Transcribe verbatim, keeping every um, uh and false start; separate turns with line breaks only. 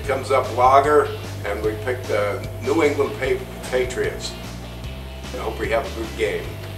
It comes up lager, and we picked the New England pa Patriots. I hope we have a good game.